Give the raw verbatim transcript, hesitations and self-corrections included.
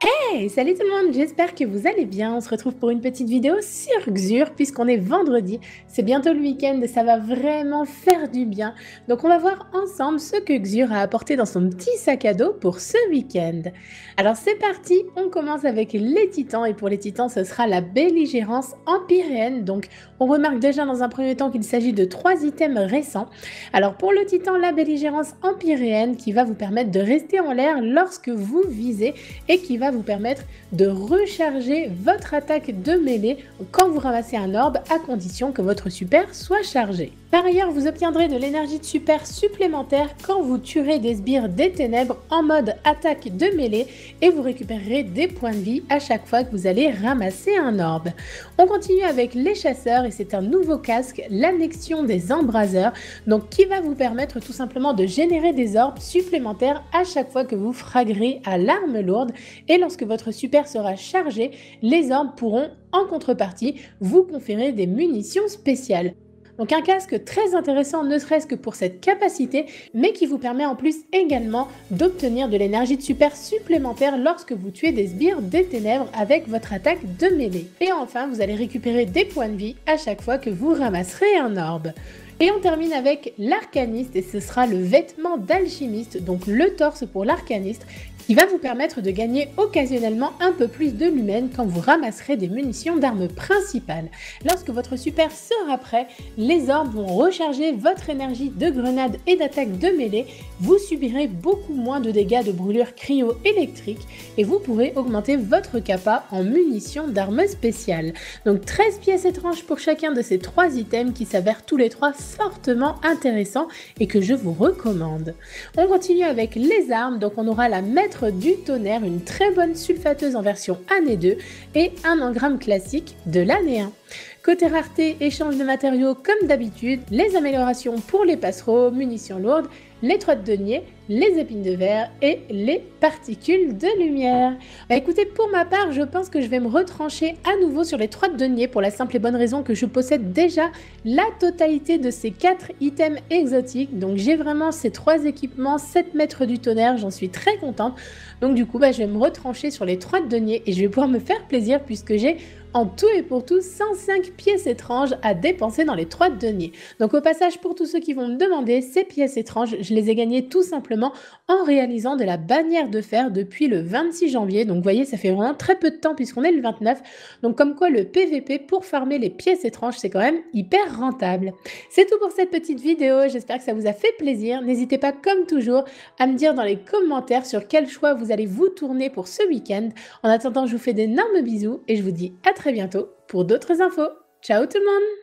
Hey, salut tout le monde, j'espère que vous allez bien. On se retrouve pour une petite vidéo sur Xur puisqu'on est vendredi. C'est bientôt le week-end et ça va vraiment faire du bien. Donc on va voir ensemble ce que Xur a apporté dans son petit sac à dos pour ce week-end. Alors c'est parti, on commence avec les titans et pour les titans ce sera la belligérance empyréenne. Donc on remarque déjà dans un premier temps qu'il s'agit de trois items récents. Alors pour le titan, la belligérance empyréenne qui va vous permettre de rester en l'air lorsque vous visez et qui va vous permettre de recharger votre attaque de mêlée quand vous ramassez un orbe à condition que votre super soit chargé. Par ailleurs, vous obtiendrez de l'énergie de super supplémentaire quand vous tuerez des sbires des ténèbres en mode attaque de mêlée et vous récupérerez des points de vie à chaque fois que vous allez ramasser un orbe. On continue avec les chasseurs et c'est un nouveau casque, l'annexion des embraseurs, donc qui va vous permettre tout simplement de générer des orbes supplémentaires à chaque fois que vous fraguerez à l'arme lourde et lorsque votre super sera chargé, les orbes pourront en contrepartie vous conférer des munitions spéciales. Donc un casque très intéressant ne serait-ce que pour cette capacité, mais qui vous permet en plus également d'obtenir de l'énergie de super supplémentaire lorsque vous tuez des sbires des ténèbres avec votre attaque de mêlée. Et enfin, vous allez récupérer des points de vie à chaque fois que vous ramasserez un orbe. Et on termine avec l'arcaniste et ce sera le vêtement d'alchimiste, donc le torse pour l'arcaniste, qui va vous permettre de gagner occasionnellement un peu plus de lumens quand vous ramasserez des munitions d'armes principales. Lorsque votre super sera prêt, les orbes vont recharger votre énergie de grenade et d'attaque de mêlée, vous subirez beaucoup moins de dégâts de brûlure cryo-électrique et vous pourrez augmenter votre capa en munitions d'armes spéciales. Donc treize pièces étranges pour chacun de ces trois items qui s'avèrent tous les trois fortement intéressants et que je vous recommande. On continue avec les armes, donc on aura la maître du tonnerre, une très bonne sulfateuse en version année deux et un engramme classique de l'année un. Côté rareté, échange de matériaux comme d'habitude, les améliorations pour les passereaux, munitions lourdes, les toits de denier, les épines de verre et les particules de lumière. Bah écoutez, pour ma part, je pense que je vais me retrancher à nouveau sur les toits de denier pour la simple et bonne raison que je possède déjà la totalité de ces quatre items exotiques. Donc j'ai vraiment ces trois équipements, sept mètres du tonnerre, j'en suis très contente. Donc du coup, bah, je vais me retrancher sur les toits de denier et je vais pouvoir me faire plaisir puisque j'ai en tout et pour tout cent cinq pièces étranges à dépenser dans les toits de denier. Donc au passage, pour tous ceux qui vont me demander, ces pièces étranges, je les ai gagnées tout simplement en réalisant de la bannière de fer depuis le vingt-six janvier. Donc vous voyez, ça fait vraiment très peu de temps puisqu'on est le vingt-neuf. Donc comme quoi le P V P pour farmer les pièces étranges, c'est quand même hyper rentable. C'est tout pour cette petite vidéo, j'espère que ça vous a fait plaisir. N'hésitez pas comme toujours à me dire dans les commentaires sur quel choix vous allez vous tourner pour ce week-end. En attendant, je vous fais d'énormes bisous et je vous dis à très bientôt pour d'autres infos. Ciao tout le monde!